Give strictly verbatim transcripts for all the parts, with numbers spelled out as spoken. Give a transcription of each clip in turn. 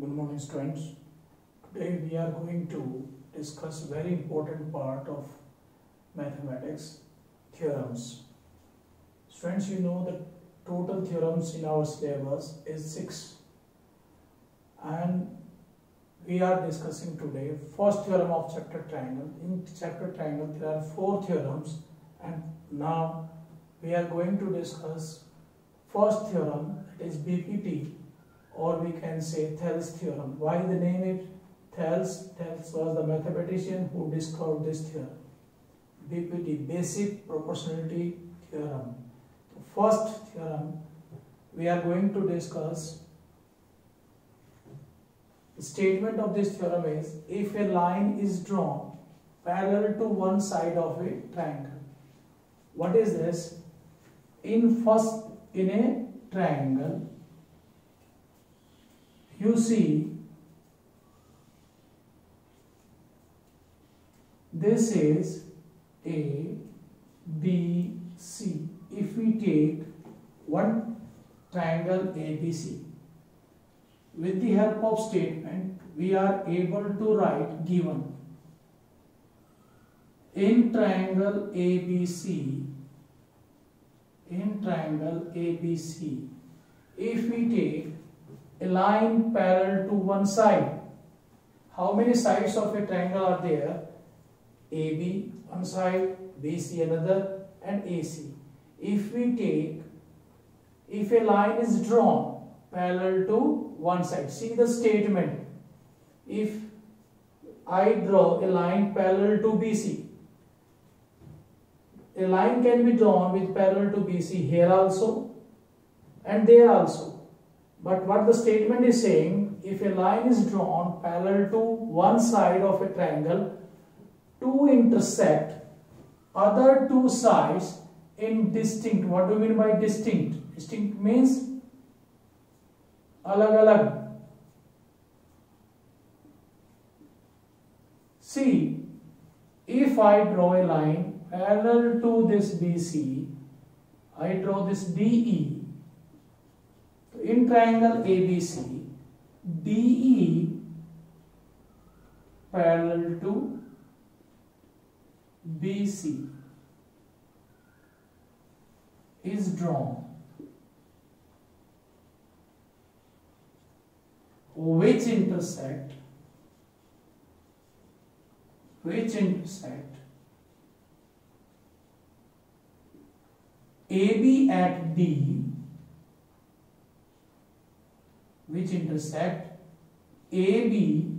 Good morning, students. Today we are going to discuss very important part of mathematics, theorems. Students, you know the total theorems in our syllabus is six, and we are discussing today first theorem of chapter triangle. In chapter triangle there are four theorems, and now we are going to discuss first theorem, that is B P T, or we can say Thales theorem. Why they name it Thales? Thales was the mathematician who discovered this theorem. B P T, basic proportionality theorem. The first theorem we are going to discuss. The statement of this theorem is, if a line is drawn parallel to one side of a triangle. What is this? In first, in a triangle, you see this is A, B, C. If we take one triangle A B C, with the help of statement we are able to write given in triangle A B C, in triangle A B C, if we take a line parallel to one side. How many sides of a triangle are there? A B one side, B C another, and A C. If we take, if a line is drawn parallel to one side, see the statement. If I draw a line parallel to B C, a line can be drawn with parallel to B C here also and there also. But what the statement is saying, if a line is drawn parallel to one side of a triangle to intersect other two sides in distinct. What do you mean by distinct? Distinct means alag alag. See, if I draw a line parallel to this B C, I draw this D E. In triangle A B C, D E parallel to B C is drawn, which intersect, which intersect A B at D, which intersect A B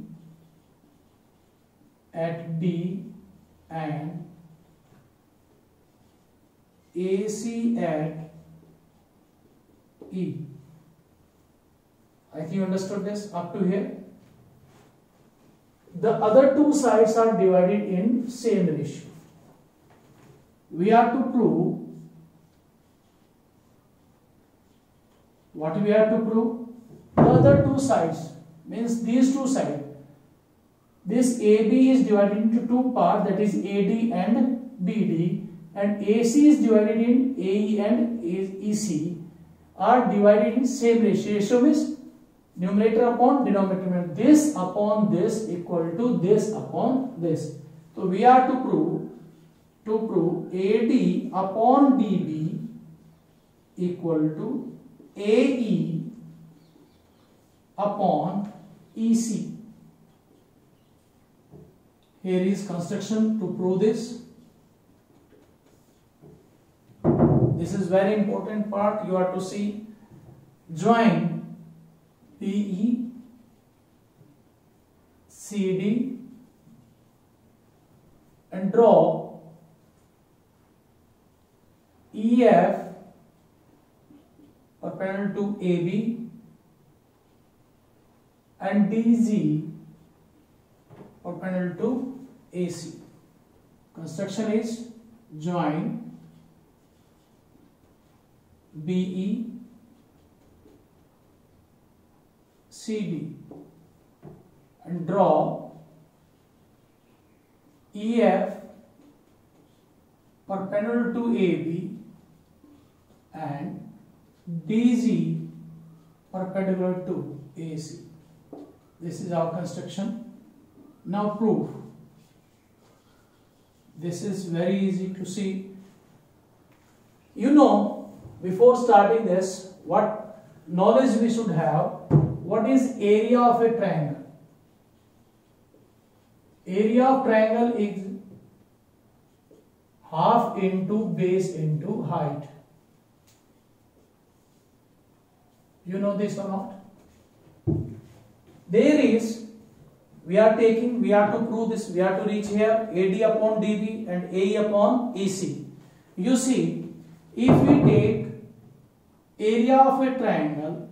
at D and A C at E. I think you understood this up to here. The other two sides are divided in same ratio. We are to prove, what we are to prove? The other two sides, means these two sides. This A B is divided into two parts, that is A D and B D, and A C is divided in A E and E C, are divided in same ratio. Ratio means numerator upon denominator. This upon this equal to this upon this. So we are to prove, to prove A D upon D B equal to A E upon E C. Here is construction to prove this. This is very important part. You are to see. Join B E, C D and draw E F perpendicular to A B and D Z perpendicular to A C. Construction is join B E, C D and draw E F perpendicular to A B and D Z perpendicular to A C. This is our construction. Now proof. This is very easy to see. You know, before starting this, what knowledge we should have. What is area of a triangle? Area of triangle is half into base into height. You know this or not? There is, we are taking, we have to prove this, we have to reach here A D upon D B and A E upon E C. You see, if we take area of a triangle,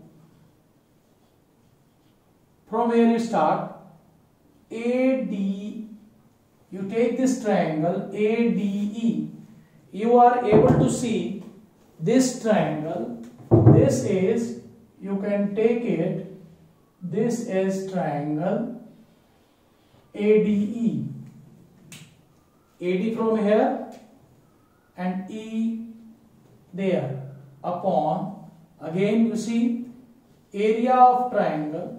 from where you start, A D, you take this triangle A D E, you are able to see this triangle, this is, you can take it, this is triangle A D E. A D from here and E there upon, again you see area of triangle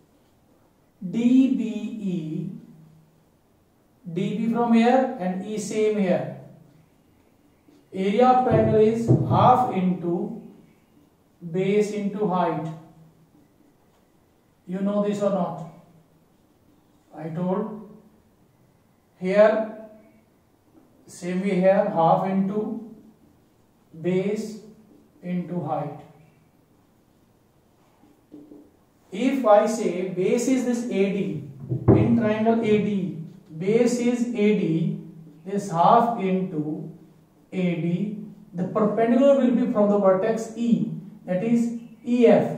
D B E, D B from here and E same here. Area of triangle is half into base into height. You know this or not? I told here, same way here, half into base into height. If I say base is this A D, in triangle A D, base is A D, this half into A D, the perpendicular will be from the vertex E, that is E F.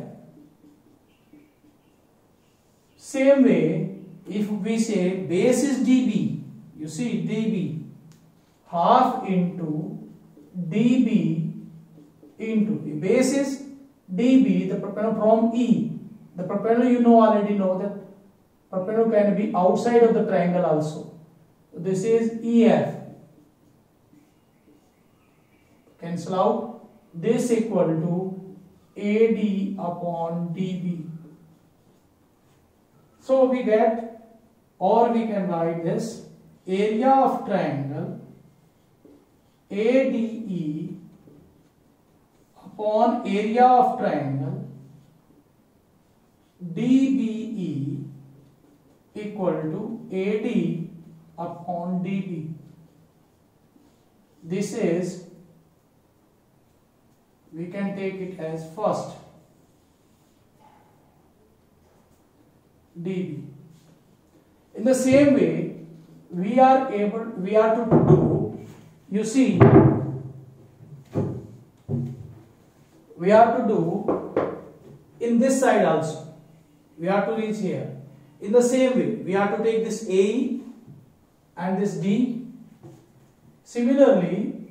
Same way, if we say base is D B, you see D B, half into D B into, base is D B, the perpendicular from E. The perpendicular you know already know that perpendicular can be outside of the triangle also. So this is E F. Cancel out. This equal to A D upon D B. So we get, or we can write this, area of triangle A D E upon area of triangle D B E equal to A D upon D B. This is, we can take it as first D B. In the same way, we are able, we are to do, you see, we have to do in this side also. We have to reach here. In the same way, we have to take this A E and this D. Similarly,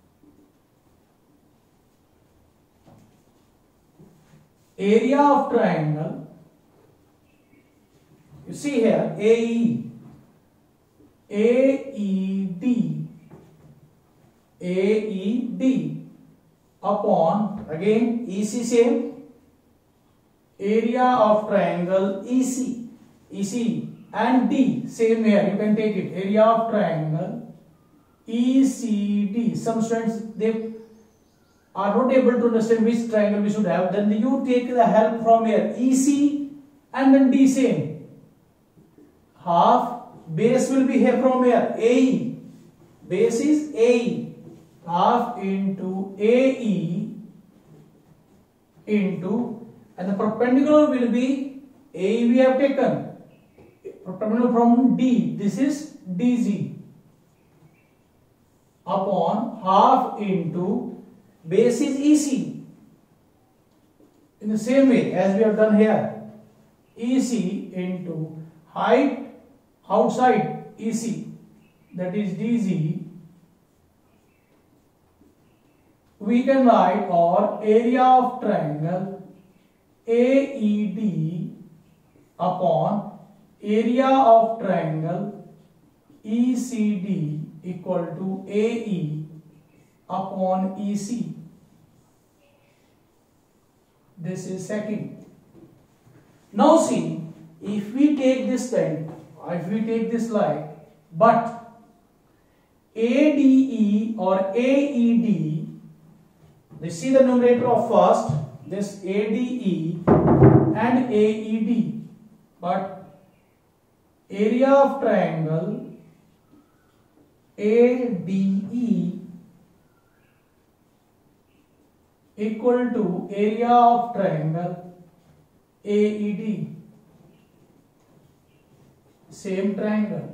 area of triangle, you see here A E, A E D, A E D upon, again E C same, area of triangle E C, E C and D same here, you can take it, area of triangle E C D. Some students, they are not able to understand which triangle we should have, then you take the help from here, E C and then D same. Half base will be here from here, A E, base is A E, half into A E into, and the perpendicular will be A E we have taken, perpendicular from D, this is D Z, upon half into base is E C. In the same way as we have done here, E C into height outside E C, that is D Z, we can write, or area of triangle A E D upon area of triangle E C D equal to A E upon E C. This is second. Now see, if we take this line, if we take this line, but A D E or A E D, they see the numerator of first, this A D E and A E D, but area of triangle A D E equal to area of triangle A E D, same triangle.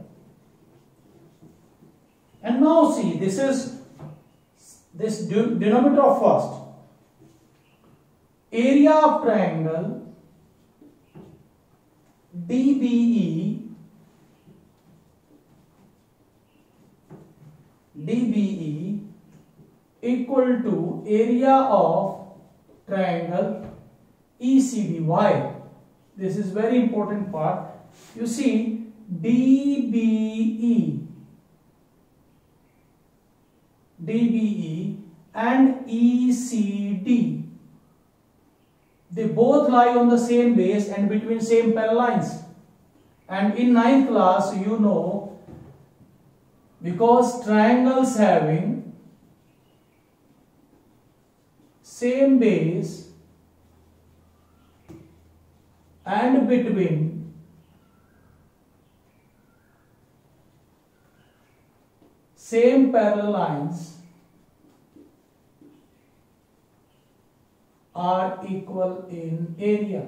And now see, this is this denominator of first, area of triangle D B E, D B E equal to area of triangle E C D. Why? This is very important part. You see, D B E, D B E and E C D, they both lie on the same base and between same parallel lines. And in ninth class, you know, because triangles having same base and between same parallel lines are equal in area.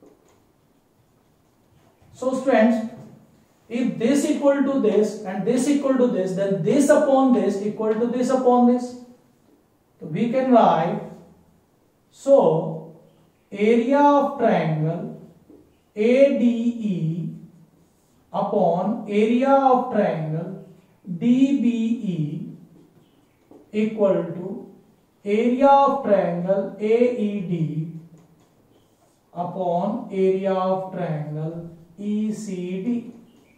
So students, if this equal to this and this equal to this, then this upon this equal to this upon this. So we can write, so area of triangle A D E upon area of triangle D B E equal to area of triangle A E D upon area of triangle E C D.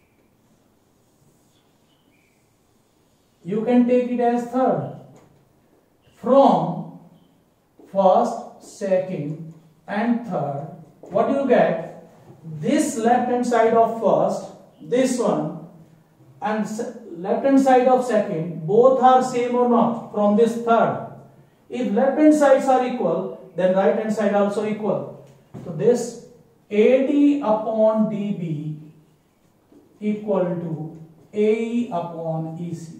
You can take it as third. From first, second and third, what you get? This left hand side of first, this one, and left hand side of second, both are same or not from this third. If left hand sides are equal, then right hand side also equal. So this A D upon D B equal to A E upon E C.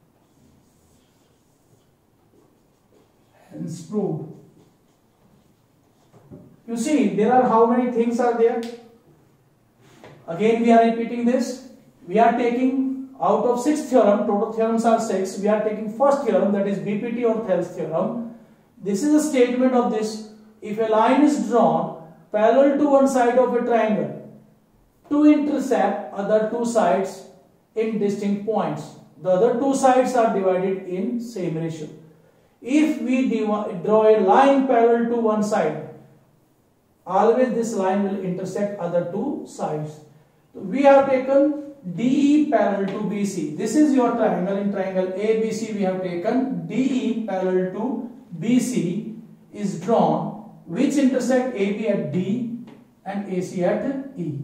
Hence proved. You see, there are how many things are there? Again, we are repeating this. We are taking out of six theorem, total theorems are six. We are taking first theorem, that is B P T or Thales theorem. This is a statement of this. If a line is drawn parallel to one side of a triangle to intersect other two sides in distinct points, the other two sides are divided in same ratio. If we draw a line parallel to one side, always this line will intersect other two sides. So we have taken D E parallel to B C. This is your triangle. In triangle A B C, we have taken D E parallel to B C is drawn, which intersect A B at D and A C at E.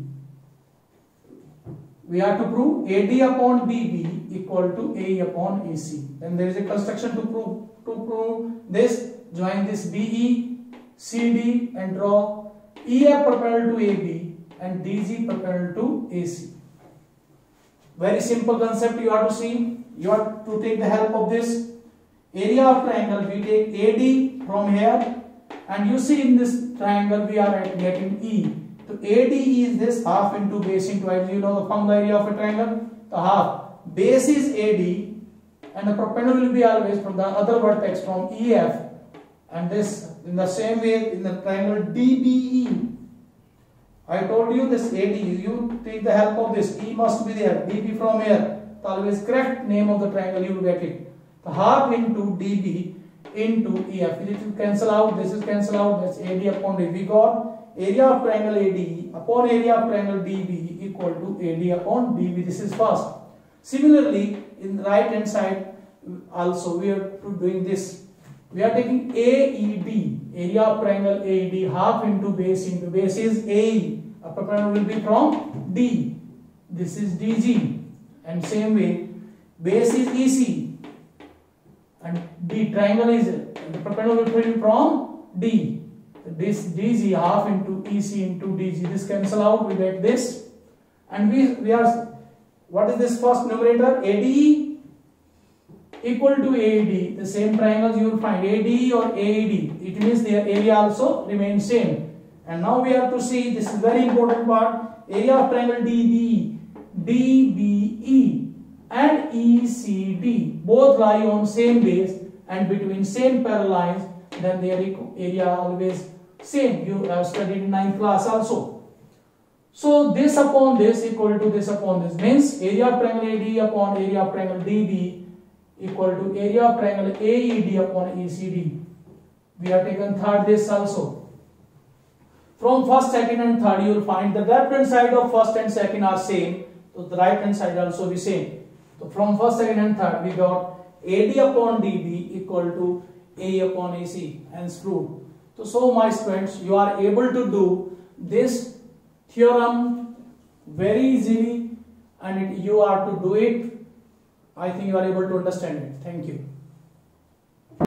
We have to prove A D upon D B equal to A E upon A C. Then there is a construction to prove. To prove this, join this B E, C D and draw E F parallel to A B and D G parallel to A C. Very simple concept you have to see. You have to take the help of this. Area of triangle, we take A D from here, and you see in this triangle we are getting E. So A D is this half into base into height. You know the formula area of a triangle? The half. Base is A D and the perpendicular will be always from the other vertex from E F, and this in the same way in the triangle D B E. I told you this A D, you take the help of this. E must be there. D B from here. So always correct name of the triangle, you will get it. The half into D B into E F. If you cancel out, this is cancel out. That's A D upon D B. We got area of triangle A D upon area of triangle D B equal to A D upon D B. This is first. Similarly, in the right hand side also we are doing this. We are taking A E D, area of triangle A E D, half into base into base is A E. upper parallel will be from D. This is D G, and same way base is E C, and D triangle is the perpendicular will be from D. This D G half into E C into D G. This cancel out. We get this, and we we are what is this first numerator? A D equal to A D. The same triangles you will find A D or A E D. It means their area also remains same. And now we have to see, this is very important part, area of triangle D B, D B E and E C D both lie on same base and between same parallel lines, then their area always same. You have studied in ninth class also. So this upon this equal to this upon this means area of triangle A D upon area of triangle D B equal to area of triangle A E D upon E C D. We have taken third this also. From first, second and third you will find the left hand side of first and second are same. So the right hand side also be same. So from first, second and third we got A D upon D B equal to A upon A C, hence proved. So, so my students, you are able to do this theorem very easily, and it, you are to do it. I think you are able to understand it. Thank you.